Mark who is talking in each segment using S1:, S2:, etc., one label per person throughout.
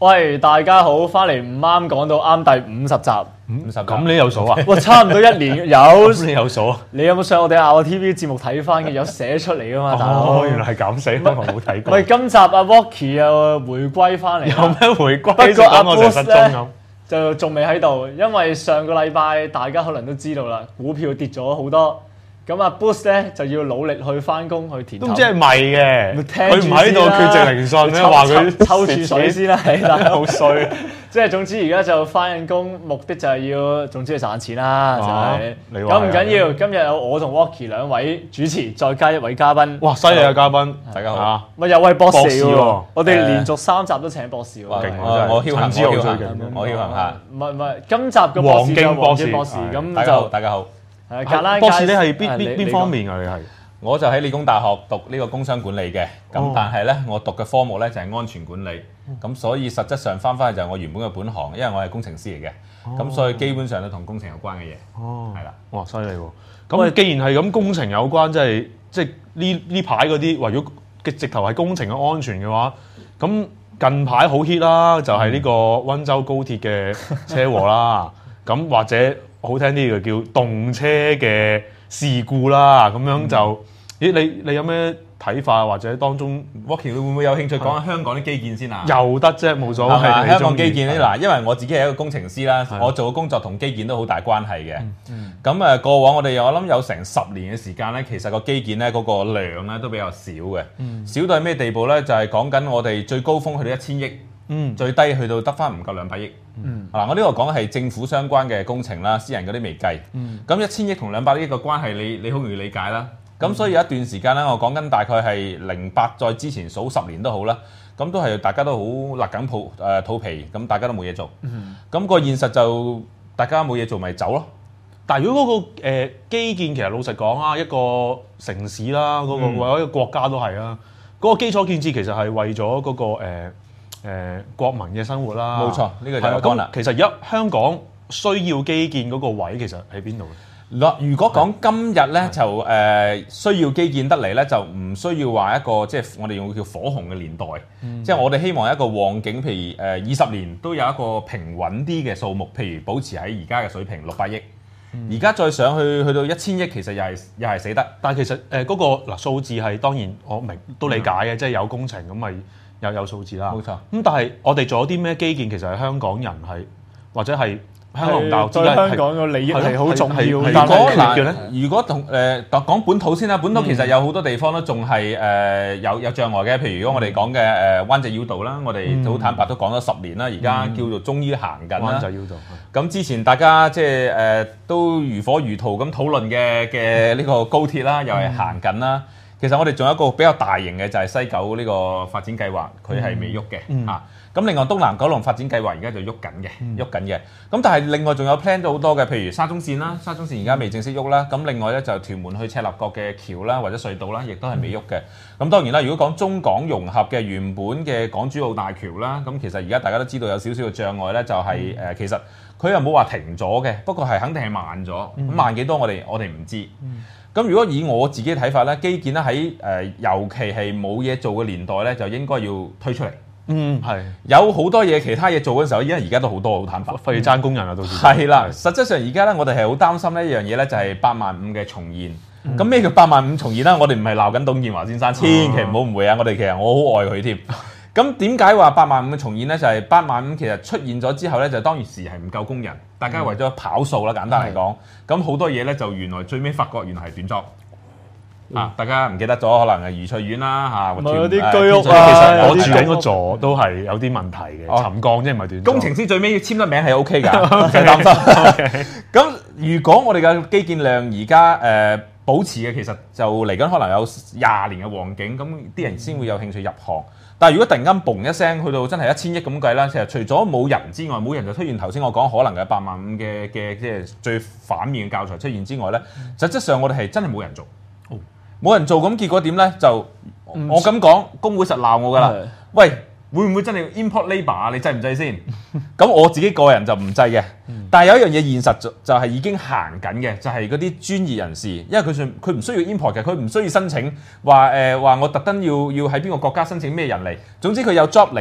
S1: 喂，大家好，翻嚟唔啱講到啱第50集
S2: ，50集。咁你有數啊？
S1: 哇，差唔多1年有。
S2: 咁你有數啊？
S1: 你有冇上我哋亞 TV 節目睇翻嘅？有寫出嚟噶嘛，大佬。
S2: 原來係咁死，我冇睇過。
S1: 喂，今集阿 Walkie 又回歸翻嚟。
S2: 有咩回歸？
S1: 不過阿
S2: 我就失蹤咁。
S1: 就仲未喺度，因為上個禮拜大家可能都知道啦，股票跌咗好多。咁阿 Boost 咧就要努力去翻工去填。
S2: 都唔知係咪嘅，
S1: 佢
S2: 唔喺度缺席聆訊咧，話佢
S1: 抽住水先啦，係啦，
S2: 好衰。
S1: 即係總之而家就翻緊工，目的就係要總之係賺錢啦，就係。咁唔緊要，今日有我同 Walkie 兩位主持，再加一位嘉賓。
S2: 哇，犀利啊！嘉賓，大家好。
S1: 咪有位博士喎，我哋連續3集都請博士喎。
S2: 我僥倖，我僥倖下。
S1: 唔係，今集嘅博士就黃敬博士，咁就
S3: 大家好。
S2: 博士，你係邊方面㗎？你係？
S3: 我就喺理工大學讀呢個工商管理嘅，咁但係咧我讀嘅科目咧就係安全管理，咁所以實質上翻去就係我原本嘅本行，因為我係工程師嚟嘅，咁所以基本上都同工程有關嘅嘢。係啦，
S2: 哇，犀利喎！咁既然係咁工程有關，即係呢排嗰啲，為咗嘅直頭係工程嘅安全嘅話，咁近排好 hit 啦，就係呢個溫州高鐵嘅車禍啦，咁或者好聽啲嘅叫動車嘅事故啦，咁樣就，你有咩睇法，或者當中
S3: Walkie 你會唔會有興趣講下香港啲基建先啊？
S2: 又得啫，冇所謂。
S3: 香港基建咧嗱，因為我自己係一個工程師啦，我做嘅工作同基建都好大關係嘅。咁過往我諗有成10年嘅時間咧，其實個基建咧嗰個量咧都比較少嘅，少到係咩地步咧？就係講緊我哋最高峰去到1000億。最低去到得翻唔夠200億。嗱，我呢個講嘅係政府相關嘅工程啦，私人嗰啲未計。咁1000億同200億嘅關係，你好容易理解啦。咁所以有一段時間咧，我講緊大概係08再之前數10年都好啦，咁都係大家都好勒緊肚皮，咁大家都冇嘢做。咁個現實就大家冇嘢做咪走咯。
S2: 但係如果嗰個基建其實老實講啊，一個城市啦，嗰個或者一個國家都係啦，嗰個基礎建設其實係為咗嗰個國民嘅生活啦，
S3: 冇錯，呢個就係咁。
S2: 其實而家香港需要基建嗰個位其實喺邊度咧？
S3: 如果講今日咧，就需要基建得嚟咧，就唔需要話一個即係我哋用叫火紅嘅年代，即係我哋希望一個旺景，譬如20年都有一個平穩啲嘅數目，譬如保持喺而家嘅水平600億，而家再上去到1000億，其實又係死得。
S2: 但係其實嗰個數字係當然我明都理解嘅，即係有工程咁咪。有數字啦，
S3: 冇錯。
S2: 咁但係我哋做咗啲咩基建，其實係香港人係或者係香港大學之間
S1: 對香港嘅利益係好重要。
S3: 如果講本土先啦，本土其實有好多地方都仲係有障礙嘅。譬如如果我哋講嘅灣仔繞道啦，我哋好坦白都講咗10年啦，而家叫做終於行緊啦。灣仔繞道。咁之前大家即係都如火如荼咁討論嘅呢個高鐵啦，又係行緊啦。其實我哋仲有一個比較大型嘅就係西九呢個發展計劃，佢係未喐嘅嚇。咁另外東南九龍發展計劃而家就喐緊嘅。咁但係另外仲有 plan 咗好多嘅，譬如沙中線啦，沙中線而家未正式喐啦。咁另外咧就屯門去赤鱲角嘅橋啦，或者隧道啦，亦都係未喐嘅。咁當然啦，如果講中港融合嘅原本嘅港珠澳大橋啦，咁其實而家大家都知道有少少嘅障礙咧，就係其實佢又冇話停咗嘅，不過係肯定係慢咗。咁慢幾多我哋唔知。咁如果以我自己睇法咧，基建咧喺尤其係冇嘢做嘅年代咧，就應該要推出嚟。
S2: 係
S3: 有好多嘢其他嘢做嘅時候，因為而家都好多好坦白，
S2: 費事爭工人啊，到時
S3: 係啦。實質上而家咧，我哋係好擔心呢一樣嘢咧，就係85000嘅重現。咁咩叫85000重現啦？我哋唔係鬧緊董建華先生，千祈唔好誤會啊！我好愛佢添。咁點解話85000嘅重現咧？就係85000其實出現咗之後咧，就當時係唔夠工人，大家為咗跑數啦，簡單嚟講，咁好多嘢咧就原來最尾發覺原來係短裝。大家唔記得咗，可能係愉翠苑啦嚇，或者
S1: 有啲居屋啊。
S2: 其實我住緊嗰座都係有啲問題嘅，沉降即係唔係短。
S3: 工程師最尾簽得名係 OK 㗎，唔使擔心。咁如果我哋嘅基建量而家保持嘅，其實就嚟緊可能有20年嘅旺景，咁啲人先會有興趣入行。但係如果突然間嘣一聲去到真係1000億咁計啦，其實除咗冇人之外，冇人就出現頭先我講可能嘅85000嘅即係最反面嘅教材出現之外咧，實質上我哋係真係冇人做。冇人做咁，結果點咧？就我咁講，工會實鬧我㗎啦。喂，會唔會真係 import labour 啊？你制唔制先？咁我自己個人就唔制嘅。但係有一樣嘢現實就係已經行緊嘅，就係嗰啲專業人士，因為佢唔需要 import 嘅，佢唔需要申請話我特登要喺邊個國家申請咩人嚟。總之佢有 job 嚟到，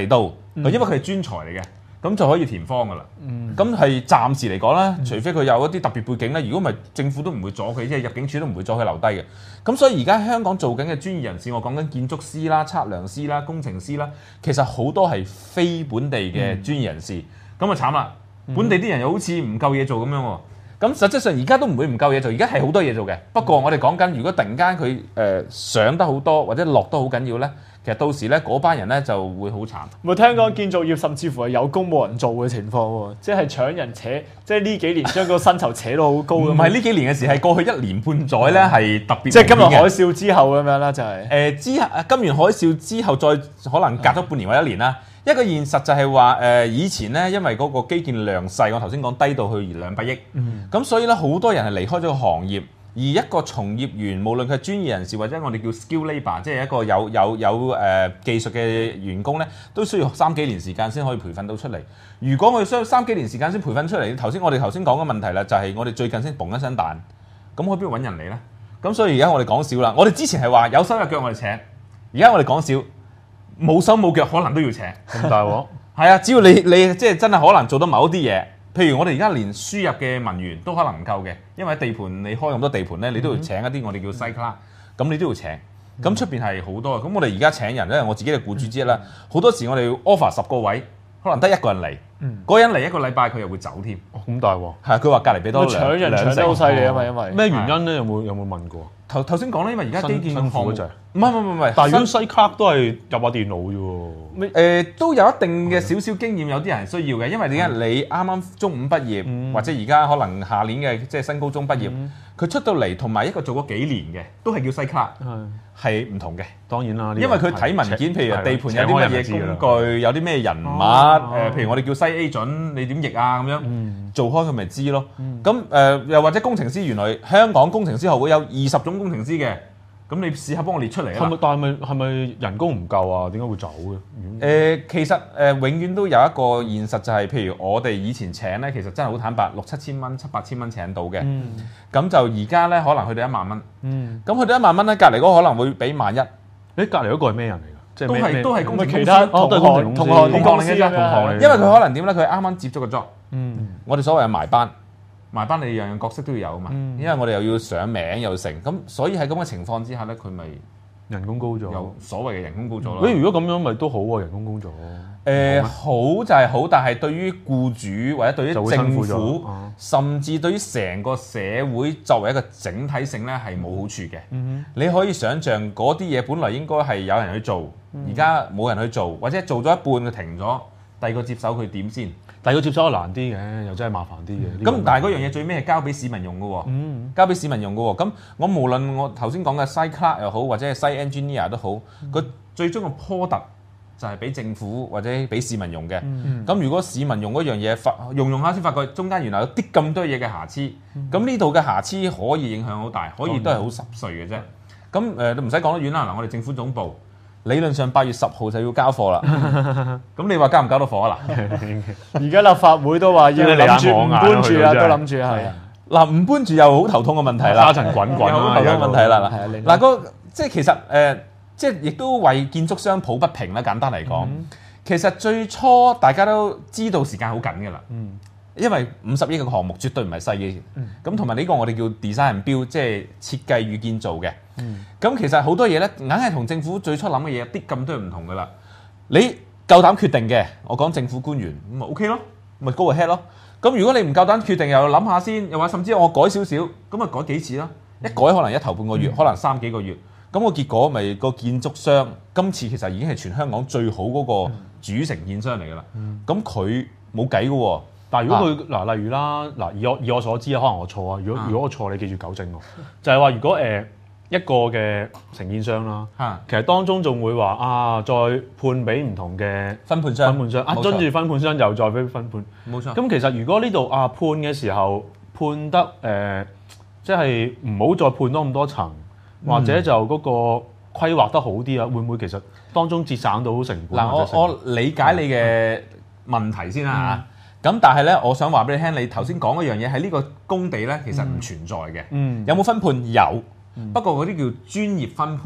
S3: 因為佢係專才嚟嘅。咁就可以填方噶啦。咁係暫時嚟講啦，除非佢有一啲特別背景咧，如果唔係政府都唔會阻佢，即係入境處都唔會阻佢留低嘅。咁所以而家香港做緊嘅專業人士，我講緊建築師啦、測量師啦、工程師啦，其實好多係非本地嘅專業人士。咁啊慘啦，本地啲人又好似唔夠嘢做咁樣喎。咁實際上而家都唔會唔夠嘢做，而家係好多嘢做嘅。不過我哋講緊，如果突然間佢上得好多或者落得好緊要咧，其實到時咧嗰班人咧就會好慘。
S1: 我聽講建造業甚至乎係有工冇人做嘅情況喎，即係搶人扯，即係呢幾年將個薪酬扯到好高。
S3: 唔係呢幾年嘅事，係過去1年半載咧係特別。
S1: 即係金融海嘯之後咁樣啦，就係
S3: 金融海嘯之後，再可能隔咗半年或者1年啦。一個現實就係話以前咧，因為嗰個基建量細，我頭先講低到去200億，咁所以咧好多人係離開咗個行業。而一個從業員，無論佢係專業人士或者我哋叫 skill labour， 即係一個有技術嘅員工咧，都需要3幾年時間先可以培訓到出嚟。如果我哋需要3幾年時間先培訓出嚟，我哋頭先講嘅問題啦，就係我哋最近先嘣一聲彈，咁去邊度揾人嚟咧？咁所以而家我哋講少啦。我哋之前係話有手有腳我哋請，而家我哋講少，冇手冇腳可能都要請。
S2: 咁大鑊？
S3: 係啊，只要你即係真係可能做到某啲嘢。譬如我哋而家連輸入嘅文員都可能唔夠嘅，因為地盤你開咁多地盤咧，你都要請一啲我哋叫 site clerk，咁你都要請。咁出邊係好多嘅。咁我哋而家請人，因為我自己係僱主之一啦，好多時我哋 offer 10個位，可能得1個人嚟，嗰人嚟1個禮拜佢又會走添。
S2: 咁大鑊？
S3: 係佢話隔離俾多
S1: 搶人搶得好犀利啊嘛，因為
S2: 咩原因咧？有冇問過？
S3: 頭先講咧，因為而家基建
S2: 辛苦嗰陣，
S3: 唔係，
S2: 但係如果西卡都係入下電腦啫
S3: 喎。都有一定嘅少少經驗，有啲人需要嘅，因為點解你啱啱中五畢業，或者而家可能下年嘅即係新高中畢業，佢出到嚟同埋一個做過幾年嘅，都係叫西卡，係唔同嘅。
S2: 當然啦，
S3: 因為佢睇文件，譬如地盤有啲乜嘢工具，有啲咩人物，譬如我哋叫西 A 準，你點譯啊咁樣，做開佢咪知咯。咁又或者工程師，原來香港工程師學會有20種工程師嘅，咁你試下幫我列出嚟啦。
S2: 但係咪人工唔夠啊？點解會走嘅？
S3: 其實永遠都有一個現實，就係譬如我哋以前請咧，其實真係好坦白，6、7千蚊、7、8千蚊請到嘅。咁就而家咧，可能去到1萬蚊。咁去到1萬蚊咧，隔離嗰個可能會俾11000。隔離
S2: 嗰個係咩人嚟㗎？即係
S3: 都係工程公司，
S1: 其他同行公司咁樣。
S3: 因為佢可能點咧？佢啱啱接觸個 job。我哋所謂嘅埋班你樣樣角色都要有啊嘛。因為我哋又要上名又成，咁所以喺咁嘅情況之下咧，佢咪
S2: 人工高咗，
S3: 有所謂嘅人工高咗咯。
S2: 如果咁樣咪都好喎，人工高咗。
S3: 好就係好，但係對於僱主或者對於政府，甚至對於成個社會作為一個整體性咧，係冇好處嘅。你可以想像嗰啲嘢本來應該係有人去做，而家冇人去做，或者做咗一半佢停咗，第二個接手佢點先？
S2: 第二個接手係難啲嘅，又真係麻煩啲嘅。
S3: 咁但係嗰樣嘢最尾係交俾市民用嘅喎，交俾市民用嘅喎。咁我無論我頭先講嘅 site clerk 又好，或者係 site engineer 都好，佢最終嘅 product就係俾政府或者俾市民用嘅。咁如果市民用嗰樣嘢用下先發覺中間原來有啲咁多嘢嘅瑕疵，咁呢度嘅瑕疵可以影響好大，可以都係好濕碎嘅啫。咁都唔使講得遠啦。嗱，我哋政府總部理論上8月10號就要交貨啦。咁你話交唔交到貨啊？嗱，
S1: 而家立法會都話要諗住唔搬住啦，都諗住係。
S3: 嗱，唔搬住又好頭痛嘅問題啦，
S2: 沙塵滾滾
S3: 好頭痛嘅問題啦。嗱，即係其實即係亦都為建築商抱不平啦。簡單嚟講，其實最初大家都知道時間好緊㗎啦。因為50億嘅項目絕對唔係細嘅。咁同埋呢個我哋叫 design and build，即係設計與建造嘅。咁其實好多嘢咧，硬係同政府最初諗嘅嘢有啲咁多唔同㗎啦。你夠膽決定嘅，我講政府官員咁咪 OK 咯，咪 go ahead 咯。咁如果你唔夠膽決定，又諗下先，又話甚至我改少少，咁咪改幾次咯。一改可能一頭半個月，可能3幾個月。咁個結果咪個建築商今次其實已經係全香港最好嗰個主承建商嚟㗎啦。咁佢冇計㗎喎。
S2: 但係如果佢例如啦，以我所知啊，可能我錯啊。如果我錯，你記住糾正我。就係話如果一個嘅承建商啦，其實當中仲會話再判俾唔同嘅
S3: 分判商，
S2: 跟住分判商又再俾分判。
S3: 冇錯。
S2: 咁其實如果呢度判嘅時候判得即係唔好再判多咁多層，或者就嗰個規劃得好啲啊，會唔會其實當中節省到成本？
S3: 嗱，我理解你嘅問題先啦嚇。咁但係咧，我想話俾你聽，你頭先講嗰樣嘢喺呢個工地咧，其實唔存在嘅。有冇分判？有。不過嗰啲叫專業分判，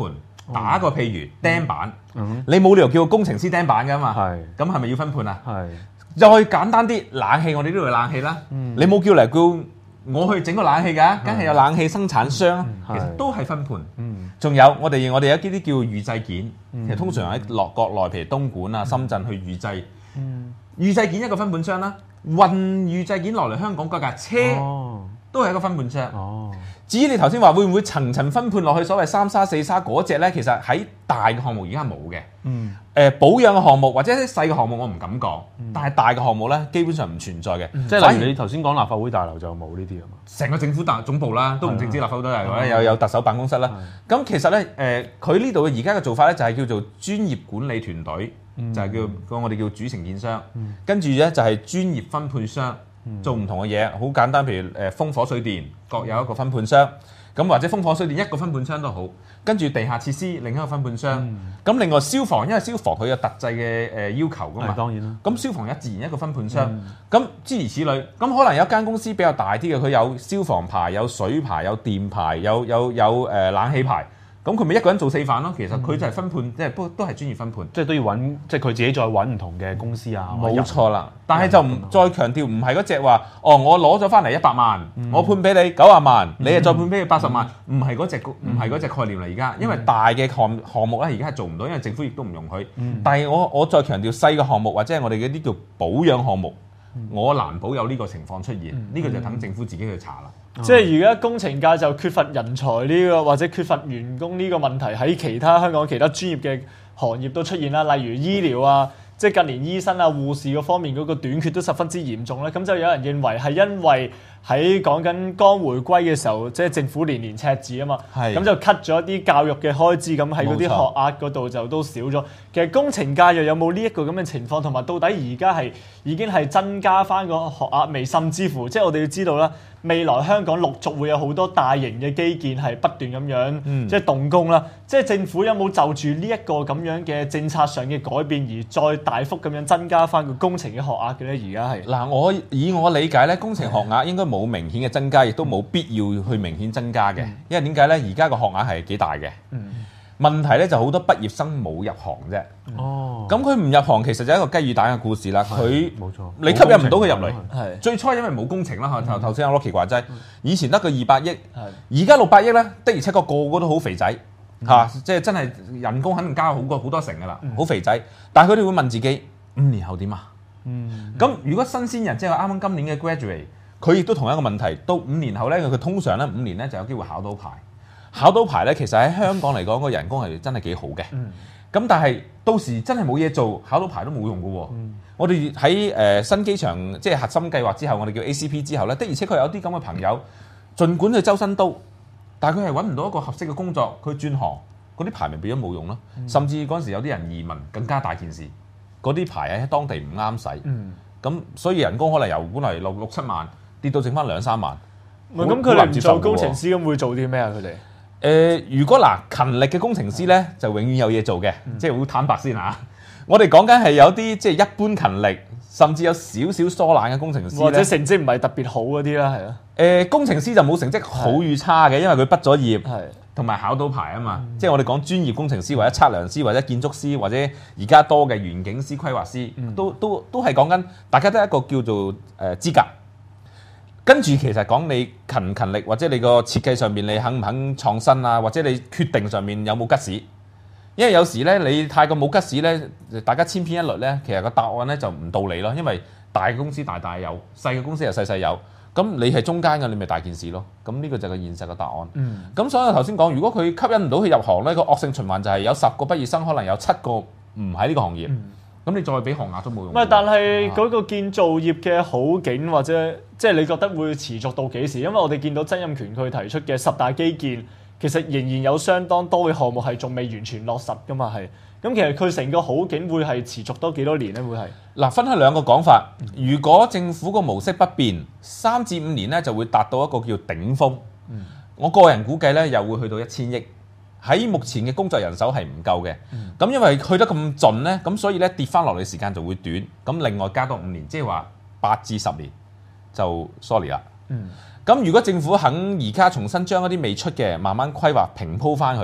S3: 打個譬如釘板，你冇理由叫個工程師釘板㗎嘛。
S2: 係
S3: 咁係咪要分判啊？
S2: 係
S3: 再簡單啲，冷氣我哋呢度有冷氣啦，你冇叫嚟叫我去整個冷氣㗎，梗係有冷氣生產商，其實都係分判。仲有我哋有一啲叫預製件，其實通常喺國內，譬如東莞啊、深圳去預製。預製件一個分判商啦，運預製件落嚟香港嗰架車都係一個分判商。至於你頭先話會唔會層層分判落去所謂三沙四沙嗰隻咧，其實喺大嘅項目而家冇嘅。保養嘅項目或者啲細嘅項目我唔敢講，但係大嘅項目咧基本上唔存在嘅。
S2: 即係例如你頭先講立法會大樓就冇呢啲啊嘛。
S3: 成個政府總部啦，都唔淨止立法會大樓啦，有特首辦公室啦。咁其實咧佢呢度而家嘅做法咧就係叫做專業管理團隊，就係叫我哋叫主承建商，跟住咧就係專業分判商。做唔同嘅嘢，好簡單，譬如風火水電各有一個分判商，咁或者風火水電一個分判商都好，跟住地下設施另一個分判商，咁另外消防，因為消防佢有特製嘅要求噶嘛，
S2: 當然啦，
S3: 咁消防有自然一個分判商，咁諸如此類，咁可能有一間公司比較大啲嘅，佢有消防牌、有水牌、有電牌、有冷氣牌。咁佢咪一個人做4範咯？其實佢就係分判，即係都係專業分判，
S2: 即係都要揾，即係佢自己再揾唔同嘅公司啊。
S3: 冇錯啦，但係就唔再強調，唔係嗰隻話，我攞咗翻嚟100萬，我判俾你90萬，你又再判俾你80萬，唔係嗰隻概念啦。而家因為大嘅項目咧，而家係做唔到，因為政府亦都唔容許。但係我再強調細嘅項目或者係我哋嗰啲叫保養項目，我難保有呢個情況出現。呢個就等政府自己去查啦。
S1: 即係而家工程界就缺乏人才呢個或者缺乏員工呢個問題喺其他香港其他專業嘅行業都出現啦，例如醫療啊，即係近年醫生啊、護士嗰方面嗰個短缺都十分之嚴重啦。咁就有人認為係因為喺講緊剛回歸嘅時候，即係政府年年赤字啊嘛，咁就 cut 咗一啲教育嘅開支，咁喺嗰啲學額嗰度就都少咗。其實工程界又有冇呢一個咁嘅情況，同埋到底而家係已經係增加翻個學額未？甚至乎即係我哋要知道啦，未來香港陸續會有好多大型嘅基建係不斷咁樣即係動工啦。即係政府有冇就住呢一個咁樣嘅政策上嘅改變而再大幅咁樣增加翻個工程嘅學額嘅咧？而家係嗱，
S3: 以我理解咧，工程學額應該冇明顯嘅增加，亦都冇必要去明顯增加嘅。因為點解咧？而家個學額係幾大嘅。問題咧就好多畢業生冇入行啫。咁佢唔入行，其實就係一個雞與蛋嘅故事啦。佢冇錯，你吸引唔到佢入嚟。最初因為冇工程啦，頭先阿 Rocky 話齋，以前得個200億，而家600億咧，的而且確個個都好肥仔嚇，即係真係人工肯定加好過好多成噶啦，好肥仔。但係佢哋會問自己5年後點啊？咁如果新鮮人即係啱啱今年嘅 graduate，佢亦都同一個問題，到5年後咧，佢通常咧5年咧就有機會考到牌。考到牌咧，其實喺香港嚟講，個人工係真係幾好嘅。咁但係到時真係冇嘢做，考到牌都冇用嘅喎。我哋喺新機場即係核心計劃之後，我哋叫 ACP 之後咧，的而且確有啲咁嘅朋友，儘管佢周身刀，但係佢係揾唔到一個合適嘅工作，佢轉行，嗰啲牌咪變咗冇用咯。甚至嗰陣時有啲人移民，更加大件事，嗰啲牌喺當地唔啱使。咁所以人工可能由本來6、7萬跌到剩翻2、3萬。
S1: 咁佢哋唔做工程師咁會做啲咩啊？佢哋？
S3: 如果勤力嘅工程師咧，就永遠有嘢做嘅，即係好坦白先嚇。我哋講緊係有啲即係一般勤力，甚至有少少疏懶嘅工程師，
S1: 或者成績唔係特別好嗰啲啦，係啊。
S3: 工程師就冇成績好與差嘅，因為佢畢咗業，同埋考到牌啊嘛。即係我哋講專業工程師或者測量師或者建築師或者而家多嘅園景師、規劃師，都係講緊大家都係一個叫做資格。跟住其實講你勤力，或者你個設計上面你肯唔肯創新啊，或者你決定上面有冇吉屎？因為有時咧你太過冇吉屎咧，大家千篇一律咧，其實個答案咧就唔到你咯。因為大嘅公司大大有，細嘅公司又細有。咁你係中間嘅，你咪大件事咯。咁呢個就係個現實嘅答案。咁所以我頭先講，如果佢吸引唔到佢入行咧，個惡性循環就係有10個畢業生，可能有7個唔喺呢個行業。咁你再俾學額都冇用。
S1: 但係嗰個建造業嘅好景或者即係你覺得會持續到幾時？因為我哋見到曾蔭權佢提出嘅10大基建，其實仍然有相當多嘅項目係仲未完全落實噶嘛，係。咁其實佢成個好景會係持續多幾多年咧？會係
S3: 嗱，分開兩個講法。如果政府個模式不變，3至5年咧就會達到一個叫頂峰。我個人估計咧又會去到1000億。喺目前嘅工作人手係唔夠嘅，咁因為去得咁盡咧，咁所以咧跌翻落嚟時間就會短，咁另外加多5年，即係話8至10年就 sorry 啦。咁如果政府肯而家重新將一啲未出嘅慢慢規劃平鋪翻去，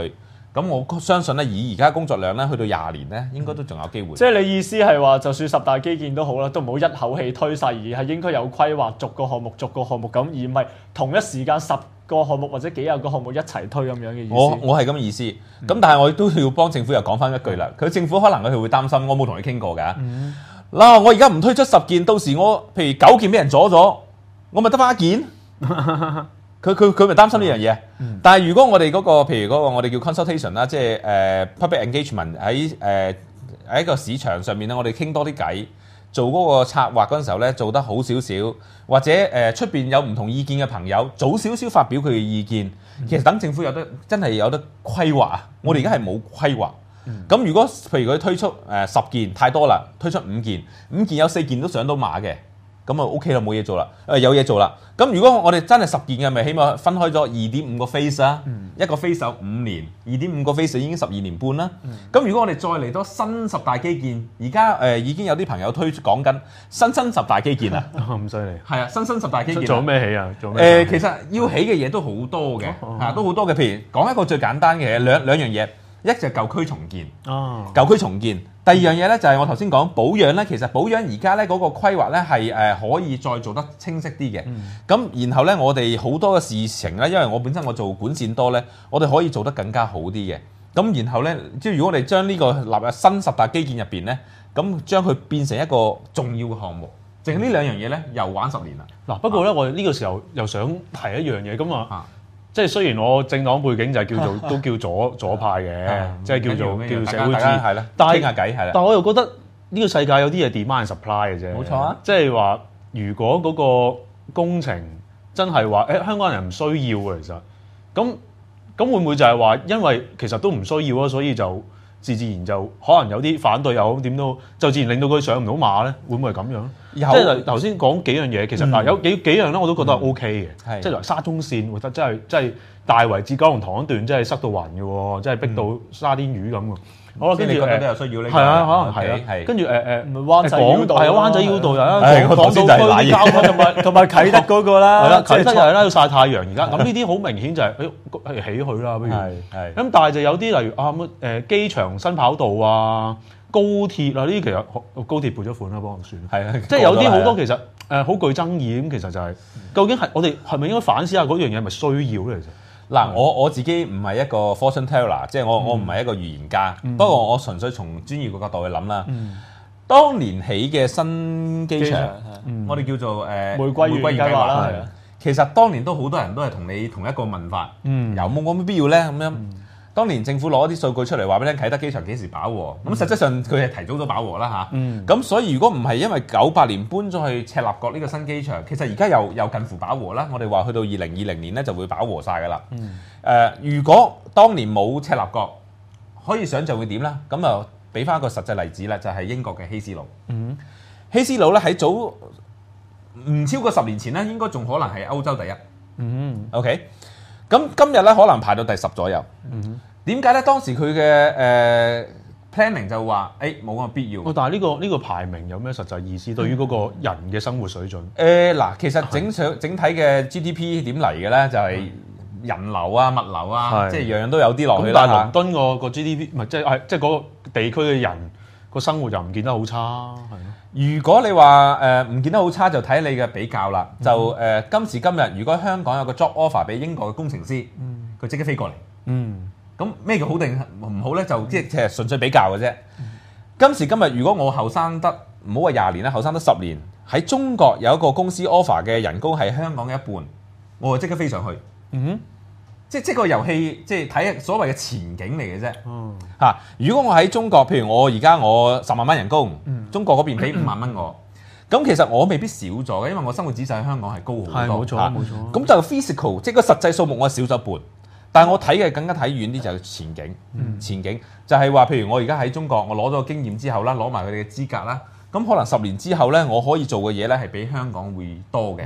S3: 咁我相信咧，以而家工作量咧，去到20年咧，應該都仲有機會。
S1: 即係你意思係話，就算10大基建都好啦，都唔好一口氣推晒，而係應該有規劃，逐個項目咁，而唔係同一時間10個項目或者幾廿個項目一齊推咁樣嘅意思。
S3: 我係咁嘅意思。咁但係我亦都要幫政府又講翻一句啦。佢政府可能佢會擔心，我冇同佢傾過㗎。嗱，我而家唔推出10件，到時我譬如9件俾人阻咗，我咪得翻1件。佢咪擔心呢樣嘢。但係如果我哋嗰個譬如嗰個我哋叫 consultation 啦，即係public engagement 喺一個市場上面咧，我哋傾多啲偈，做嗰個策劃嗰陣時候咧，做得好少少，或者出邊有唔同意見嘅朋友早少少發表佢嘅意見，其實等政府真係有得規劃啊！我哋而家係冇規劃。咁如果譬如佢推出10件太多啦，推出5件，5件有4件都上到馬嘅。咁啊 OK 啦，冇嘢做啦，有嘢做啦。咁如果我哋真係10件嘅，咪起碼分開咗2.5個 phase 啦，一個 phase 有5年，2.5個 phase 已經12年半啦。咁如果我哋再嚟多新10大基建，而家已經有啲朋友講緊新10大基建啦。
S2: 咁犀利。
S3: 係啊，新10大基建。
S2: 做咩起啊？做咩？
S3: 其實要起嘅嘢都好多嘅，都好多嘅。譬如講一個最簡單嘅嘢，兩樣嘢，一就係舊區重建。舊區重建。第二樣嘢咧就係我頭先講保養咧，其實保養而家咧嗰個規劃咧係可以再做得清晰啲嘅。咁然後咧我哋好多嘅事情咧，因為我本身我做管線多咧，我哋可以做得更加好啲嘅。咁然後咧，即係如果我哋將呢個納入新10大基建入邊咧，咁將佢變成一個重要嘅項目，淨係呢兩樣嘢咧又玩10年啦。
S2: 嗱，不過咧我哋呢個時候又想提一樣嘢咁啊。即係雖然我政黨背景就係都叫左派嘅，即係叫社會主義，係啦，傾下偈係啦。但係我又覺得呢個世界有啲嘢 demand supply 嘅啫。冇錯啊！即係話如果嗰個工程真係話香港人唔需要嘅，其實咁會唔會就係話因為其實都唔需要啊，所以就自然就可能有啲反對又好點都，就自然令到佢上唔到馬咧？會唔會係咁樣？即係頭先講幾樣嘢，其實嗱有幾樣咧，我都覺得 OK 嘅。即係沙中線，我覺得真係大圍至九龍塘一段真係塞到暈嘅喎，真係逼到沙甸魚咁喎。好啦，跟住
S3: 覺得都有需要呢？
S2: 係啊，可能係啊。跟住
S1: 灣仔繞道，
S2: 係啊，灣仔繞道又啦，
S3: 港島區
S1: 交通同埋啟德嗰個啦，
S2: 係啦，啟德又係啦，要曬太陽而家。咁呢啲好明顯就係起佢啦，不如。咁但係就有啲例如機場新跑道啊。高鐵啊，呢啲其實高鐵撥咗款啦，幫我算。係啊，即係有啲好多其實好具爭議咁，其實就係究竟我哋係咪應該反思下嗰樣嘢係咪需要咧？其實
S3: 嗱，我自己唔係一個 fortune teller， 即係我唔係一個預言家。不過我純粹從專業嘅角度去諗啦。當年起嘅新機場，我哋叫做玫瑰園計劃啦。其實當年都好多人都係同你同一個問法，有冇必要咧？咁樣。當年政府攞啲數據出嚟話俾你聽，啟德機場幾時飽和？咁實際上佢係提早咗飽和啦嚇。咁所以如果唔係因為98年搬咗去赤鱲角呢個新機場，其實而家又近乎飽和啦。我哋話去到2020年咧就會飽和晒㗎啦。如果當年冇赤鱲角，可以想像會點咧？咁啊，俾翻一個實際例子啦，就係英國嘅希斯路。希斯路咧喺早唔超過10年前咧，應該仲可能係歐洲第一。OK。咁今日咧可能排到第10左右。點解咧？當時佢嘅planning 就話冇咁必要。
S2: 但係呢個排名有咩實際意思？對於嗰個人嘅生活水準？
S3: 嗱，其實整體嘅 GDP 點嚟嘅咧，就係人流啊、物流啊，即係樣樣都有啲落去啦。
S2: 但係倫敦個 GDP 唔係即係嗰個地區嘅人個生活又唔見得好差，係咯。
S3: 如果你話唔見得好差，就睇你嘅比較啦。就今時今日，如果香港有個 job offer 俾英國嘅工程師，佢即刻飛過嚟。咁咩叫好定唔好咧？就即係純粹比較嘅啫。今時今日，如果我後生得唔好話20年啦，後生得10年，喺中國有一個公司 offer 嘅人工係香港嘅一半，我就即刻飛上去。即個遊戲即係睇所謂嘅前景嚟嘅啫。如果我喺中國，譬如我而家我10萬蚊人工，中國嗰邊俾5萬蚊我，咁其實我未必少咗嘅，因為我生活指數喺香港係高好多。
S2: 冇錯冇錯。
S3: 咁就 physical，即係個實際數目我少咗一半。但係我睇嘅更加睇遠啲就係前景。前景就係話，譬如我而家喺中國，我攞咗個經驗之後啦，攞埋佢哋嘅資格啦，咁可能10年之後咧，我可以做嘅嘢咧係比香港會多嘅。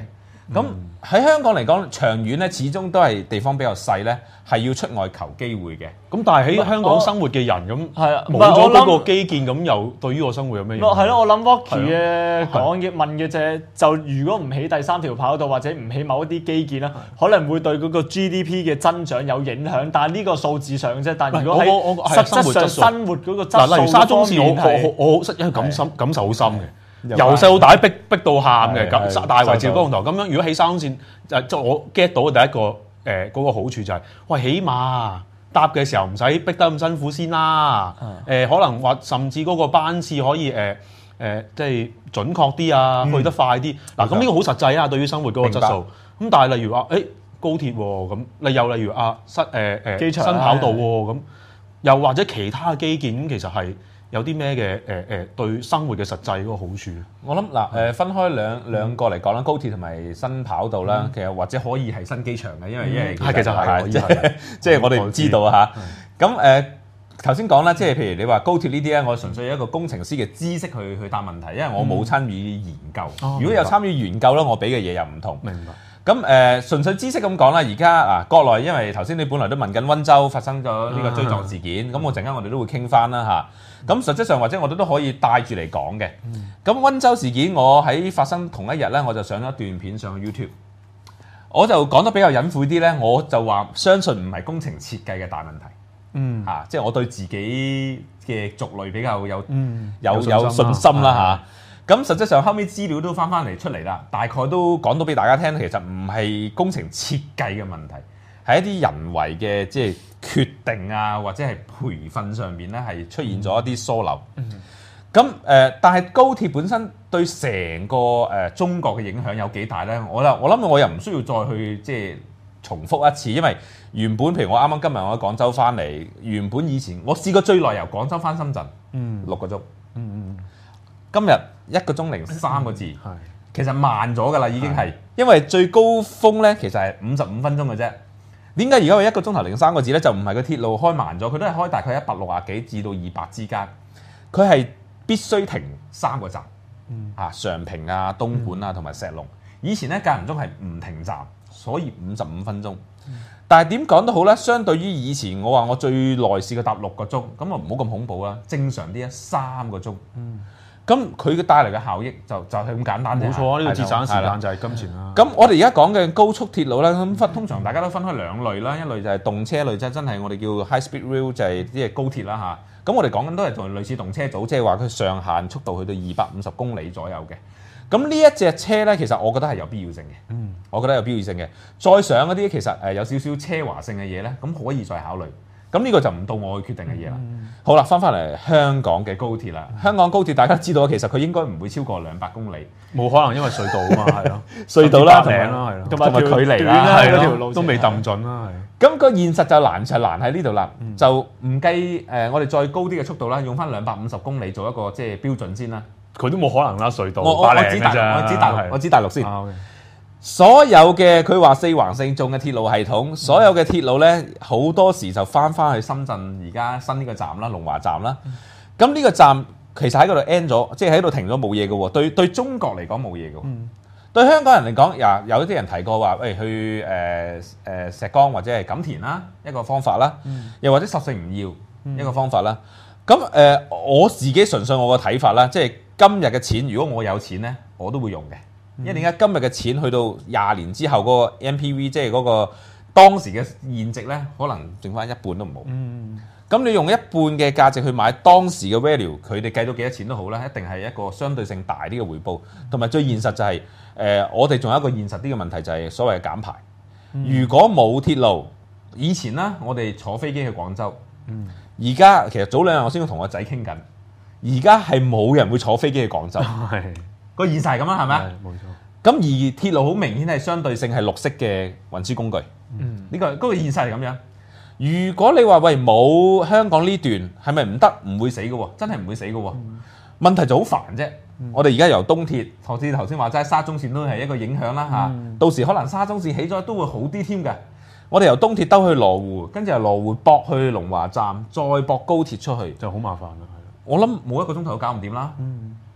S3: 咁喺香港嚟講，長遠咧始終都係地方比較細咧，係要出外求機會嘅。
S2: 咁但係喺香港生活嘅人咁
S1: 係啊，
S2: 冇咗嗰個基建，咁又對於個生活有咩影響？
S1: 係咯，我諗 Rocky 嘅講嘅問嘅就如果唔起第三條跑道或者唔起某一啲基建啦，可能會對嗰個 GDP 嘅增長有影響。但係呢個數字上啫，但係如果喺實質上生活嗰個質素，
S2: 例如沙中線，我因為感受好深嘅。由細到大逼到喊嘅，咁大圍照高雄台咁樣。如果起沙中線，就我 get 到嘅第一個嗰個好處就係，喂，起碼搭嘅時候唔使逼得咁辛苦先啦。可能話甚至嗰個班次可以即係準確啲啊，去得快啲。嗱，咁呢個好實際啊，對於生活嗰個質素。咁但係例如話，高鐵喎，咁又例如機場新跑道喎，咁又或者其他嘅基建，其實係有啲咩嘅對生活嘅實際嗰個好處？
S3: 我諗嗱分開兩個嚟講啦，高鐵同埋新跑道啦，其實或者可以係新機場嘅，因為
S2: 其實係
S3: 即係我哋唔知道嚇。咁頭先講啦，即係譬如你話高鐵呢啲咧，我純粹有一個工程師嘅知識去答問題，因為我冇參與研究。如果有參與研究咧，我俾嘅嘢又唔同。
S2: 明白。
S3: 咁純粹知識咁講啦，而家國內因為頭先你本來都問緊溫州發生咗呢個追撞事件，咁我陣間我哋都會傾翻啦嚇。咁實際上或者我哋都可以帶住嚟講嘅。咁溫州事件我喺發生同一日咧，我就上咗一段片上 YouTube，我就講得比較隱晦啲咧，我就話相信唔係工程設計嘅大問題。即係我對自己嘅族類比較有信心啦嚇。咁實際上後尾資料都翻嚟出嚟啦，大概都講到俾大家聽，其實唔係工程設計嘅問題，係一啲人為嘅即係決定啊，或者係培訓上面咧係出現咗一啲疏漏。咁但係高鐵本身對成個中國嘅影響有幾大咧？我諗我又唔需要再去即係重複一次，因為原本譬如我啱啱今日我喺廣州翻嚟，原本以前我試過最耐由廣州翻深圳，6個鐘。今日1個鐘03個字，其實慢咗㗎啦，已經係，因為最高峰咧其實係55分鐘嘅啫。點解而家會1個鐘頭03個字咧？就唔係個鐵路開慢咗，佢都係開大概160幾至到200之間，佢係必須停3個站，常平啊、東莞啊同埋石龍。以前咧間唔中係唔停站，所以55分鐘。但係點講都好咧，相對於以前我話我最耐試過搭6個鐘，咁啊唔好咁恐怖啦，正常啲3個鐘。咁佢嘅帶嚟嘅效益就係咁簡單啫。
S2: 冇錯啊，呢個節省時間就係金錢啦。
S3: 咁我哋而家講嘅高速鐵路咧，咁通常大家都分開兩類啦，一類就係動車，一類就真係我哋叫 high speed rail，就係啲高鐵啦嚇。咁我哋講緊都係同類似動車組，即係話佢上限速度去到250公里左右嘅。咁呢一隻車咧，其實我覺得係有必要性嘅。我覺得有必要性嘅。再上嗰啲其實有少少奢華性嘅嘢咧，咁可以再考慮。咁呢個就唔到我去決定嘅嘢啦。好啦，翻嚟香港嘅高鐵啦。香港高鐵大家知道，其實佢應該唔會超過200公里，
S2: 冇可能，因為隧道啊嘛，係咯，
S3: 隧道啦，
S1: 同埋
S3: 距離啦，
S1: 嗰條路
S2: 都未揼盡啦，係。
S3: 咁個現實就難喺呢度啦，就唔計我哋再高啲嘅速度啦，用翻250公里做一個即係標準先啦。
S2: 佢都冇可能啦，隧道
S3: 我指大陸先。所有嘅佢話4橫4縱嘅鐵路系統，所有嘅鐵路咧好多時就翻去深圳而家新呢個站啦，龍華站啦。咁呢個站其實喺嗰度 end 咗，即係喺度停咗冇嘢嘅喎。對中國嚟講冇嘢嘅喎。對香港人嚟講，有啲人提過話，去石崗或者係錦田啦，一個方法啦。又或者十勝唔要一個方法啦。咁我自己純粹我個睇法啦，即係今日嘅錢，如果我有錢咧，我都會用嘅。因為點解今日嘅錢去到20年之後嗰個 NPV， 即係嗰個當時嘅現值咧，可能剩翻一半都冇。咁你用一半嘅價值去買當時嘅 value， 佢哋計到幾多錢都好啦，一定係一個相對性大啲嘅回報。同埋最現實就係我哋仲有一個現實啲嘅問題，就係所謂嘅減排。如果冇鐵路，以前啦，我哋坐飛機去廣州，而家其實早2日我先同我仔傾緊，而家係冇人會坐飛機去廣州。個現實係咁啦，係咪？冇錯。咁而鐵路好明顯係相對性係綠色嘅運輸工具。呢個嗰個現實係咁樣。如果你話喂冇香港呢段係咪唔得？唔會死嘅喎，真係唔會死嘅喎。問題就好煩啫。我哋而家由東鐵，頭先話齋沙中線都係一個影響啦嚇。到時可能沙中線起咗都會好啲添嘅。我哋由東鐵兜去羅湖，跟住由羅湖駁去龍華站，再駁高鐵出去，
S2: 就好麻煩啦。
S3: 我諗冇1個鐘頭都搞唔掂啦。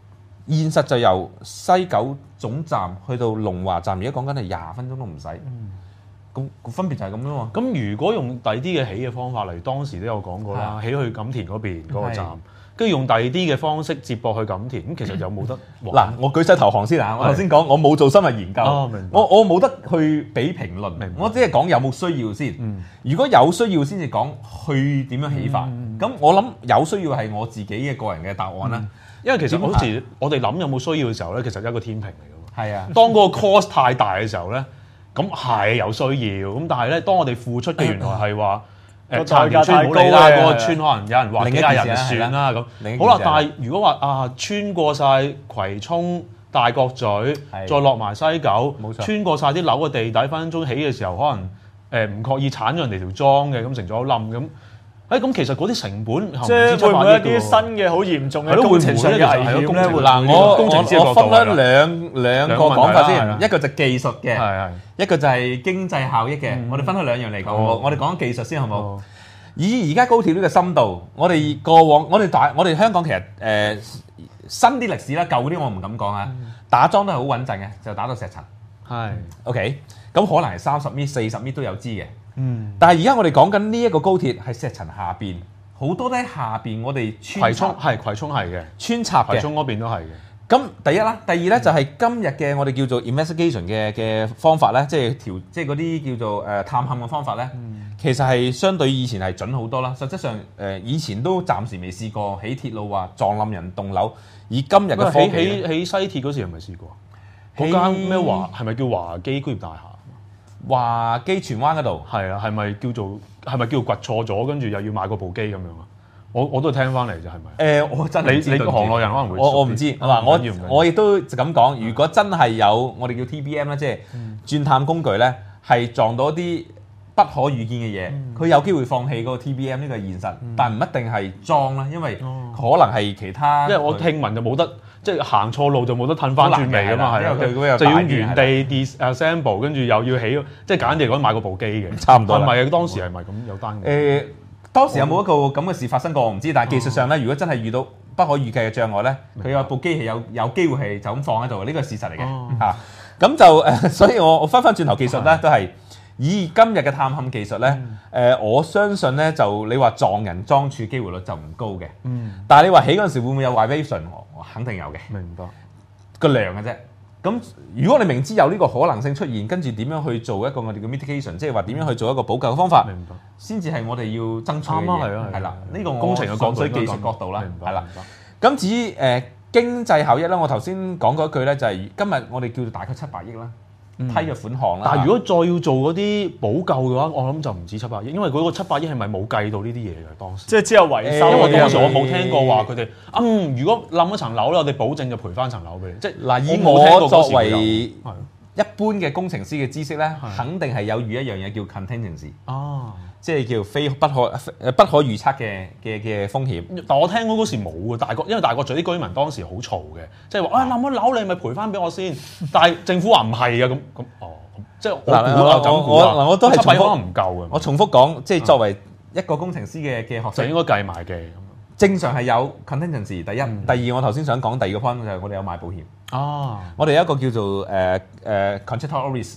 S3: 現實就由西九總站去到龍華站，而家講緊係20分鐘都唔使。咁分別就係咁樣喎。
S2: 咁如果用第二啲嘅起嘅方法，例如當時都有講過啦，起去錦田嗰邊嗰個站，跟住用第二啲嘅方式接駁去錦田，咁其實有冇得
S3: 嗱？我舉手投降先啊！我頭先講我冇做深入研究，我冇得去俾評論，我只係講有冇需要先。如果有需要先至講去點樣起法。咁我諗有需要係我自己嘅個人嘅答案啦。
S2: 因為其實好似我哋諗有冇需要嘅時候咧，其實係一個天平嚟㗎嘛。
S3: 係啊，
S2: 當嗰個 cost 太大嘅時候咧，咁係有需要。咁但係咧，當我哋付出嘅原來係話殘田村唔好理啦，嗰個村可能有人話幾廿人算啦咁。好啦，但係如果話穿過晒葵涌、大角咀，再落埋西九，穿過晒啲樓嘅地底，分分鐘起嘅時候可能唔覺意剷咗人哋條莊嘅，咁成咗冧咁。咁其實嗰啲成本
S1: 即係會唔會一啲新嘅好嚴重嘅工程上嘅危險咧？
S3: 嗱，我分咗兩個講法先，一個就技術嘅，一個就係經濟效益嘅。我哋分開兩樣嚟講，我哋講技術先好冇？以而家高鐵呢個深度，我哋過往我哋香港其實新啲歷史啦，舊嗰啲我唔敢講啊。打樁都係好穩陣嘅，就打到石層。
S2: 係
S3: OK，咁可能係30米、40米都有知嘅。但係而家我哋講緊呢一個高鐵係石層下邊，好多都喺下邊。我哋
S2: 葵涌係嘅，
S3: 穿插嘅，
S2: 葵涌嗰邊都係嘅。
S3: 咁第一啦，第二咧就係今日嘅我哋叫做 investigation 嘅方法咧，即係嗰啲叫做探勘嘅方法咧，其實係相對以前係準好多啦。實質上以前都暫時未試過起鐵路話撞冧人棟樓，以今日嘅科技
S2: 起西鐵嗰時係咪試過？嗰間咩係咪叫華基工業大廈？
S3: 華基荃灣嗰度
S2: 係啊，係咪叫掘錯咗，跟住又要買嗰部機咁樣啊？我都聽翻嚟就係咪？
S3: 我真係
S2: 你行內人可能會
S3: 我唔知嗱，我亦都咁講。如果真係有我哋叫 TBM 咧，即係鑽探工具咧，係撞到一啲不可預見嘅嘢，佢有機會放棄嗰個 TBM 呢個現實，但唔一定係裝啦，因為可能係其他。
S2: 因為我聽聞就冇得。即係行錯路就冇得褪翻轉嚟㗎嘛，係就要原地 disassemble， 跟住又要起，即係簡單嚟講買個部機嘅，
S3: 差唔多。
S2: 係咪當時係咪咁有單嘅？
S3: 當時有冇一個咁嘅事發生過我唔知，但係技術上咧，如果真係遇到不可預計嘅障礙咧，佢有部機係有機會係就咁放喺度，呢個係事實嚟嘅嚇。咁就所以我翻轉頭技術咧都係以今日嘅探勘技術咧，我相信咧就你話撞人裝柱機會率就唔高嘅。但係你話起嗰陣時會唔會有 vibration？我肯定有嘅。
S2: 明白
S3: 個量嘅啫。咁如果你明知有呢個可能性出現，跟住點樣去做一個我哋嘅 mitigation， 即係話點樣去做一個補救嘅方法，
S2: 明白，
S3: 先至係我哋要爭取嘅嘢。係啦，呢個
S2: 工程嘅角度、
S3: 技術角度啦，係啦。咁至於經濟效益咧，我頭先講嗰一句咧，就係今日我哋叫做大概700億啦。批嘅款項啦，
S2: 但係如果再要做嗰啲補救嘅話，我諗就唔止700億，因為嗰個700億係咪冇計到呢啲嘢嘅當時？
S1: 即係之後維修，
S2: 因為當時我冇聽過話佢哋如果冧一層樓咧，我哋保證就賠翻層樓俾你。即係
S3: 嗱，以我作為一般嘅工程師嘅知識咧，肯定係有預一樣嘢叫 contingency。即係叫不可預測嘅風險。
S2: 但我聽講嗰時冇嘅，因為大角咀啲居民當時好嘈嘅，即係話冧咗樓你咪賠翻俾我先。但係政府話唔係啊，咁即係我都係700億可能唔夠嘅。
S3: 我重複講，即係作為一個工程師嘅學
S2: 就應該計埋嘅。
S3: 正常係有 contingency。第一，第二，我頭先想講第二個 point 就係我哋有買保險。我哋有一個叫做contractual risk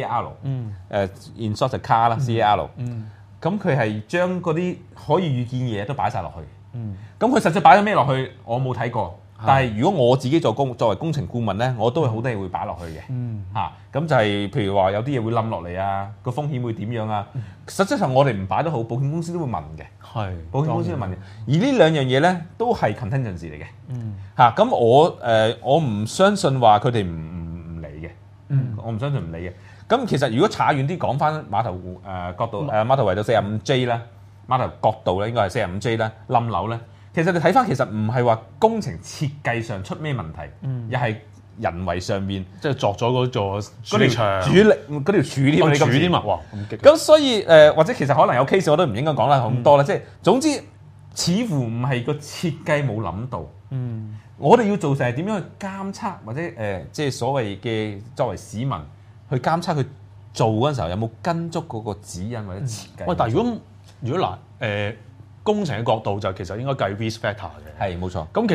S3: CAR，in short 就 CAR 啦 CAR。咁佢係將嗰啲可以預見嘅嘢都擺晒落去。咁佢實際擺咗咩落去，我冇睇過。但係如果我自己作為工程顧問咧，我都係好多嘢會擺落去嘅。咁就係譬如話有啲嘢會冧落嚟啊，個風險會點樣啊？實際上我哋唔擺得好，保險公司都會問嘅。保險公司都會問嘅。而呢兩樣嘢咧，都係 contingency 嚟嘅。咁我唔相信話佢哋唔理嘅。我唔相信唔理嘅。咁其實如果查遠啲講翻碼頭角度碼頭圍到45J 啦，碼頭角度咧應該係45J啦，冧樓咧，其實你睇翻其實唔係話工程設計上出咩問題，又係人為上面
S2: 即係鑿咗嗰座主力牆、
S3: 嗰條柱添
S2: 嘛，哇咁激！
S3: 咁所以或者其實可能有 case 我都唔應該講啦咁多啦，即係總之似乎唔係個設計冇諗到，我哋要做成係點樣去監測或者即係所謂嘅作為市民。去監測佢做嗰陣時候有冇跟足嗰個指引或者設計。
S2: 喂，但係如果嗱工程嘅角度就其實應該計 risk factor 嘅。
S3: 係冇錯。
S2: 咁其實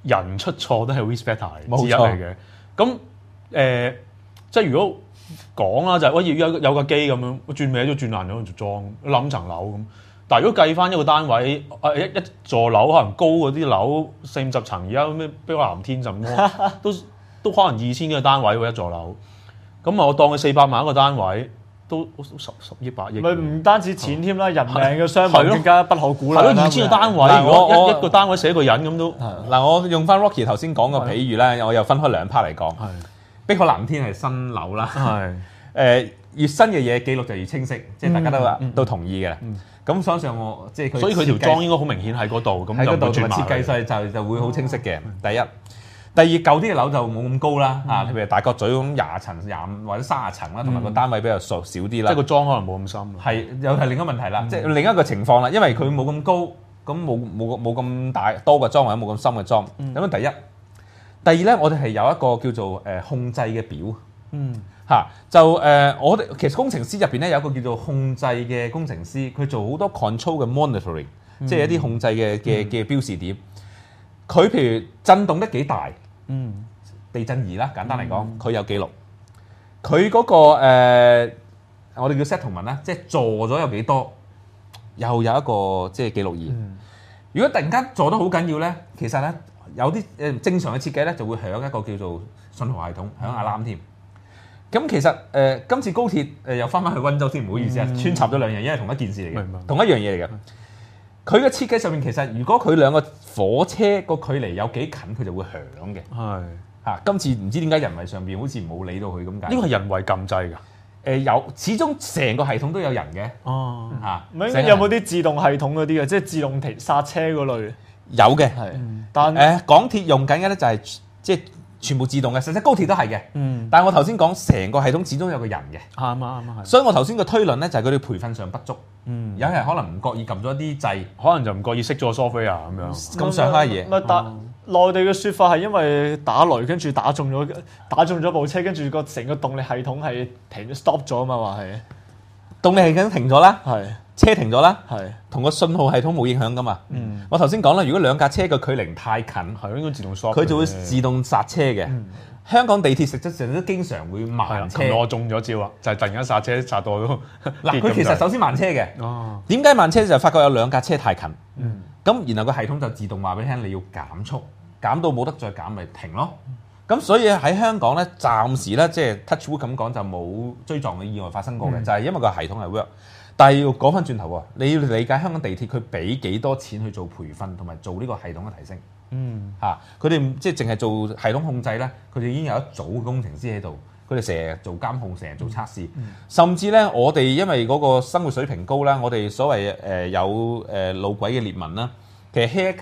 S2: 人出錯都係 risk factor
S3: 冇錯
S2: 之一嚟嘅。咁即係如果講啦，就係喂有架機咁樣轉歪咗轉爛咗就裝冧層樓咁。但係如果計翻一個單位，一座樓可能高嗰啲樓40-50層，而家咩碧海藍天什麼都可能2000幾個單位喎一座樓。咁我當佢400萬一個單位，都十億百億。
S1: 咪唔單止錢添啦，人命嘅傷亡更加不可估量啦。
S2: 係咯，2000個單位，
S3: 嗱
S2: 如果
S3: 我
S2: 一個單位寫一個人咁都
S3: 嗱，我用翻 Rocky 頭先講個比喻咧，我又分開兩 part 嚟講。碧海藍天係新樓啦，越新嘅嘢記錄就越清晰，即係大家都同意嘅。咁相信我即係佢，
S2: 所以佢條裝應該好明顯喺嗰度，咁就
S3: 喺嗰度同埋
S2: 唔會轉埋
S3: 設計上就會好清晰嘅。第一，第二舊啲嘅樓就冇咁高啦，譬如大角咀咁20層、25或者30層啦，同埋個單位比較少啲啦。
S2: 即係個裝可能冇咁深。
S3: 係又係另一個問題啦，即係另一個情況啦，因為佢冇咁高，咁冇咁大多嘅裝或者冇咁深嘅裝。咁第一，第二咧，我哋係有一個叫做控制嘅表。就我哋其實工程師入邊咧有一個叫做控制嘅工程師，佢做好多 control 嘅 monitoring，即係一啲控制嘅標示點。佢譬如震動得幾大，地震儀啦，簡單嚟講，佢有記錄。佢嗰個我哋叫 settlement 啦，即係坐咗有幾多，又有一個即係記錄儀。如果突然間坐得好緊要咧，其實咧有啲正常嘅設計咧就會響一個叫做信號系統，響 alarm 添。咁其實今次高鐵又翻去溫州先，唔好意思啊，穿插咗兩樣，因為同一件事嚟嘅，同一樣嘢嚟嘅。佢嘅設計上面其實，如果佢兩個火車個距離有幾近，佢就會響嘅。
S2: 係
S3: 今次唔知點解人為上邊好似冇理到佢咁解。
S2: 呢個係人為撳掣㗎。
S3: 有，始終成個系統都有人嘅。
S2: 哦，
S1: 有冇啲自動系統嗰啲嘅，即係自動停剎車嗰類？
S3: 有嘅，
S1: 係。但
S3: 港鐵用緊嘅咧就係即係全部自動嘅，實際高鐵都係嘅。但係我頭先講成個系統始終有個人嘅。
S2: 啱。
S3: 所以我頭先個推論咧就係佢哋培訓上不足。有人可能唔覺意撳咗啲掣，
S2: 可能就唔覺意熄咗個 software 咁樣。
S3: 咁上下嘢。
S1: 內地嘅説法係因為打雷，跟住打中咗部車，跟住個成個動力系統係停 stop 咗啊嘛，話係
S3: 動力系統停咗啦，
S1: 係
S3: 車停咗啦，
S1: 係
S3: 同個信號系統冇影響噶嘛。我頭先講啦，如果兩架車嘅距離太近，
S2: 係應該自動 stop，
S3: 佢就會自動剎車嘅。香港地鐵實質上都經常會慢車。
S2: 我中咗招啊，就係突然間剎車剎到都
S3: 嗱，佢其實首先慢車嘅。
S2: 哦，
S3: 點解慢車就發覺有兩架車太近。咁然後個系統就自動話俾你聽，你要減速，減到冇得再減咪停咯。咁所以喺香港咧，暫時咧即係 touch wood 咁講就冇追撞嘅意外發生過嘅，就係因為個系統係 work。但係要講翻轉頭喎，你要理解香港地鐵佢俾幾多錢去做培訓同埋做呢個系統嘅提升。佢哋即係淨係做系統控制咧，佢哋已經有一組工程師喺度，佢哋成日做監控，成日做測試，甚至咧我哋因為嗰個生活水平高啦，我哋所謂有路軌嘅裂紋啦，其實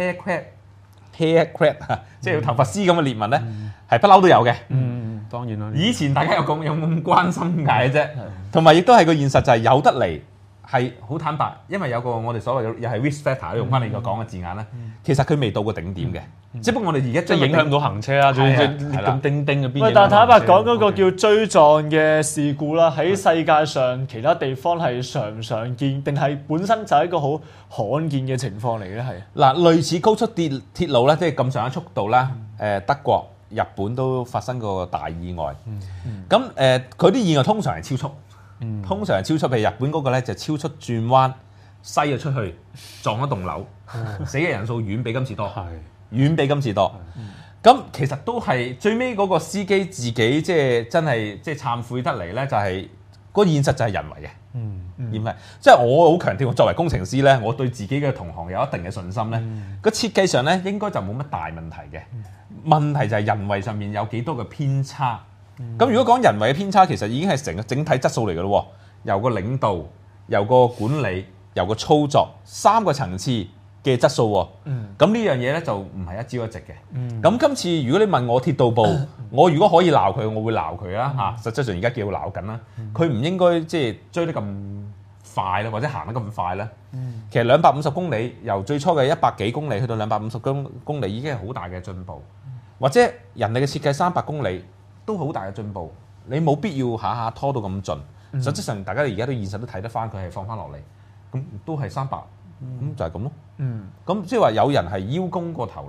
S3: hair crab 即係有頭髮絲咁嘅裂紋咧，係不嬲都有嘅。
S2: 當然啦。
S3: 以前大家有咁關心解啫，同埋亦都係個現實就係有得嚟。係好坦白，因為有個我哋所謂嘅又係 risk factor，用翻你個講嘅字眼咧，其實佢未到過頂點嘅，只不過我哋而家
S2: 即係影響到行車啦，最咁叮叮嘅邊。
S1: 喂，但係坦白講，嗰個叫追撞嘅事故啦，喺世界上其他地方係常唔常見，定係本身就係一個好罕見嘅情況嚟嘅咧？係
S3: 嗱，類似高速鐵路咧，即係咁上下速度啦，德國、日本都發生過大意外。咁佢啲意外通常係超速。通常係超速，譬如日本嗰個咧就超速轉彎，西咗出去撞一棟樓，死嘅人數遠比今次多，遠比今次多。咁其實都係最尾嗰個司機自己即係真係即係懺悔得嚟咧，就係個現實就係人為嘅，而唔係即係我好強調，作為工程師咧，我對自己嘅同行有一定嘅信心咧。個設計上咧應該就冇乜大問題嘅，問題就係人為上面有幾多嘅偏差。咁如果講人為嘅偏差，其實已經係成個整體質素嚟嘅咯。由個領導、由個管理、由個操作3個層次嘅質素。咁呢樣嘢咧就唔係一朝一夕嘅。咁今次如果你問我鐵道部，我如果可以鬧佢，我會鬧佢啦嚇。實際上而家叫鬧緊啦，佢唔應該即係追得咁快啦，或者行得咁快啦。其實250公里由最初嘅100幾公里去到250公里已經係好大嘅進步，或者人哋嘅設計300公里。都好大嘅進步，你冇必要下下拖到咁盡。實際上，大家而家都現實都睇得翻，佢係放翻落嚟，咁都係300，咁就係咁咯。咁即係話有人係邀功過頭啦，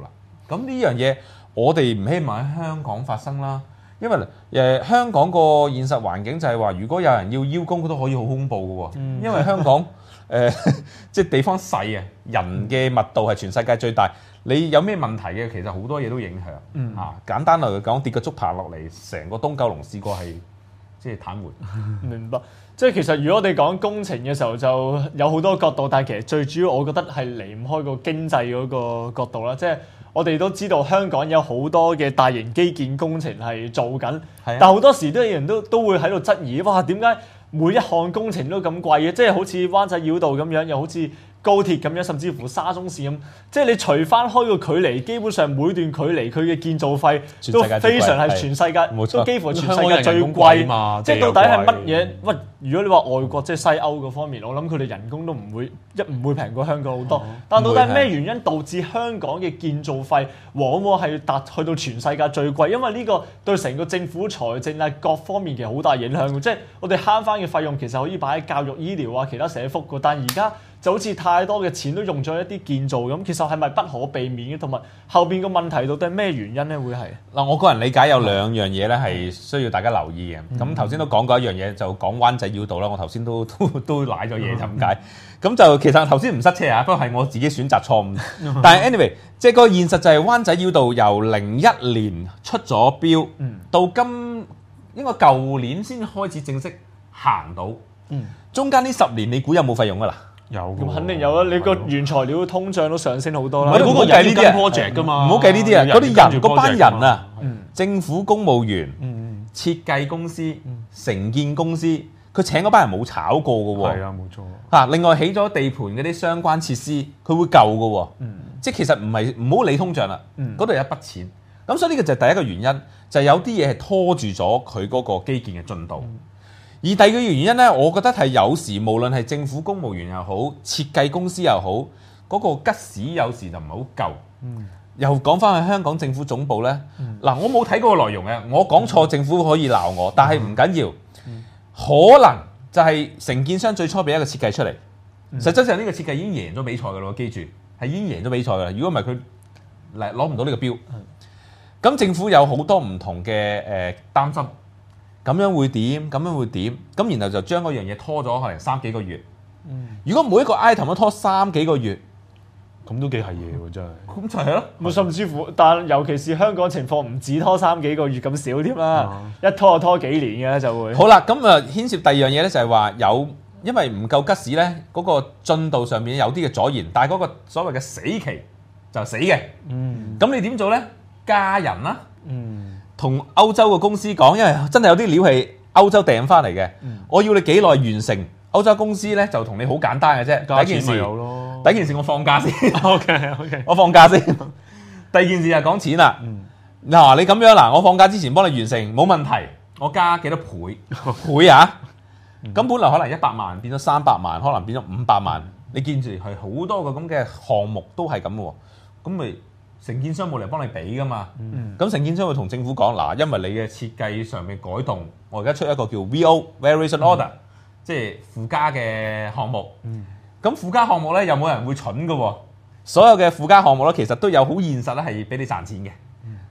S3: 咁呢樣嘢我哋唔希望喺香港發生啦。因為香港個現實環境就係話，如果有人要邀功，佢都可以好恐怖嘅喎。因為香港即係地方細啊，人嘅密度係全世界最大。你有咩問題嘅，其實好多嘢都影響。簡單嚟講，跌個竹棚落嚟，成個東九龍試過係即係癱瘓。
S1: 明白。即係其實如果我哋講工程嘅時候，就有好多角度，但係其實最主要我覺得係離唔開個經濟嗰個角度啦。即係我哋都知道香港有好多嘅大型基建工程係做緊，但好多時都有人都會喺度質疑，哇點解每一項工程都咁貴嘅？即係好似灣仔繞道咁樣，又好似高鐵咁樣，甚至乎沙中線咁，即係你除翻開個距離，基本上每段距離佢嘅建造費都非常係全世界，都幾乎係全世界最貴。即係到底係乜嘢？喂，如果你話外國即係西歐嗰方面，我諗佢哋人工都唔會平過香港好多。但到底係咩原因導致香港嘅建造費往往係去到全世界最貴？因為呢個對成個政府財政啊各方面其實好大影響。即係我哋慳翻嘅費用其實可以擺喺教育、醫療啊、其他社福嘅，但而家就好似太多嘅錢都用咗一啲建造咁，其實係咪不可避免嘅？同埋後邊個問題到底係咩原因咧？會係嗱，
S3: 我個人理解有兩樣嘢咧係需要大家留意嘅。咁頭先都講過一樣嘢，就講灣仔繞道啦。我頭先都賴咗嘢就咁解。咁就其實頭先唔塞車啊，不過係我自己選擇錯誤。但係 anyway， 即係個現實就係灣仔繞道由01年出咗標，到應該舊年先開始正式行到。中間呢10年你估有冇費用㗎啦？
S2: 有，
S1: 咁肯定有啦！你個原材料通脹都上升好多啦。
S3: 唔好計呢啲
S2: project 㗎嘛，
S3: 唔好計呢啲啊！嗰啲人嗰班人啊，政府公務員、設計公司、承建公司，佢請嗰班人冇炒過㗎喎。
S2: 係啊，冇錯。
S3: 另外起咗地盤嗰啲相關設施，佢會夠㗎喎。即係其實唔好理通脹啦，嗰度有一筆錢。咁所以呢個就係第一個原因，就係有啲嘢係拖住咗佢嗰個基建嘅進度。而第二個原因咧，我覺得係有時無論係政府公務員又好，設計公司又好，嗰個吉屎有時就唔係好夠。又講翻去香港政府總部咧，嗱我冇睇過個內容嘅，我講錯政府可以鬧我，但係唔緊要，可能就係承建商最初俾一個設計出嚟，實質上呢個設計已經贏咗比賽㗎咯，記住係已經贏咗比賽㗎啦。如果唔係佢攞唔到呢個標，咁政府有好多唔同嘅擔心。咁樣會點？咁樣會點？咁然後就將嗰樣嘢拖咗可能3幾個月。如果每一個 item 都拖3幾個月，
S2: 咁都幾係嘢喎，真係。
S3: 咁就係咯。
S1: 甚至乎，但尤其是香港情況唔止拖3幾個月咁少添啦，一拖就拖幾年嘅就會。
S3: 好啦，咁啊牽涉第二樣嘢咧，就係話因為唔夠吉士咧，嗰個進度上面有啲嘅阻延，但係嗰個所謂嘅死期就死嘅。咁你點做咧？加人啦。同歐洲嘅公司講，因為真係有啲料係歐洲訂翻嚟嘅，我要你幾耐完成？歐洲公司咧就同你好簡單嘅啫。第一件事我放假先。OK， 我放假先。第二件事就講錢啦。嗱，你咁樣嗱，我放假之前幫你完成冇問題，我加幾多倍？倍啊！咁本來可能100萬變咗300萬，可能變咗500萬。你見住係好多個咁嘅項目都係咁嘅喎，咁咪？承建商冇嚟幫你俾噶嘛，咁承建商會同政府講嗱，因為你嘅設計上面改動，我而家出一個叫 VO Variation Order，即係附加嘅項目。咁附加項目咧，有冇人會蠢嘅喎？所有嘅附加項目咧，其實都有好現實咧，係俾你賺錢嘅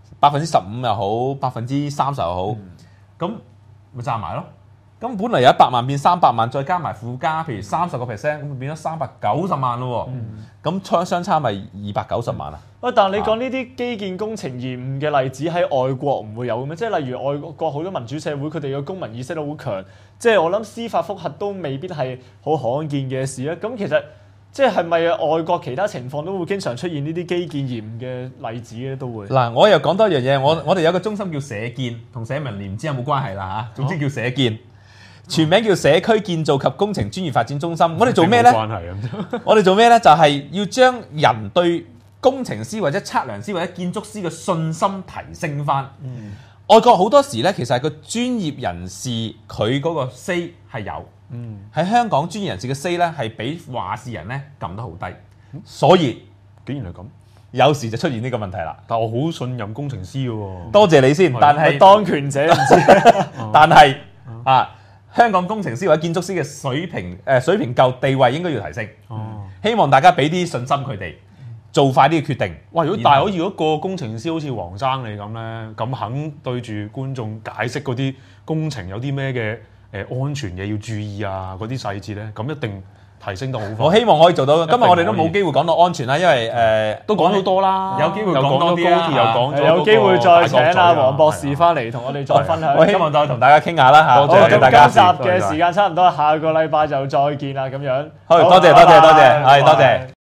S3: ，15%又好，30%又好，咁咪賺埋咯。咁本嚟有100萬變300萬，再加埋附加，譬如30%，咁變咗390萬咯喎。咁相差咪290萬啊？
S1: 但係你講呢啲基建工程延誤嘅例子喺外國唔會有嘅咩？即係例如外國好多民主社會，佢哋嘅公民意識都好強，即係我諗司法覆核都未必係好罕見嘅事啊。咁其實即係咪外國其他情況都會經常出現呢啲基建延誤嘅例子咧？都會
S3: 嗱，我又講多一樣嘢，我哋有個中心叫社建，同社民連唔知有冇關係啦嚇。總之叫社建。全名叫社區建造及工程專業發展中心。我哋做咩呢？我哋做咩呢？就係要將人對工程師或者測量師或者建築師嘅信心提升翻。外國好多時呢，其實係個專業人士佢嗰個 say 係有。喺香港專業人士嘅 say 呢，係俾話事人呢撳得好低。所以
S2: 竟然係咁，
S3: 有時就出現呢個問題啦。
S2: 但我好信任工程師嘅喎。
S3: 多謝你先，但係
S1: 當權者唔知，
S3: 但係香港工程師或者建築師嘅水平夠，地位應該要提升。希望大家俾啲信心佢哋。 做快啲嘅決定。
S2: 哇！如果大佬如果個工程師好似黃生你咁咧，咁肯對住觀眾解釋嗰啲工程有啲咩嘅安全嘢要注意啊，嗰啲細節咧，咁一定提升得好快。
S3: 我希望可以做到。今日我哋都
S2: 一定可以
S3: 冇機會講到安全啦，因為
S2: 都講好多啦，
S3: 有機會
S2: 又
S3: 講多啲啊
S2: 咗高鐵，又講咗
S1: 有機會再請阿黃博士
S2: 係啊
S1: 翻嚟同我哋再分享。
S3: 我希望再同大家傾下啦嚇。
S2: 多謝
S1: 好，咁
S3: 大家。
S1: 今集嘅時間差唔多，下個禮拜就再見啦，咁樣。
S3: 好，多謝，係多謝。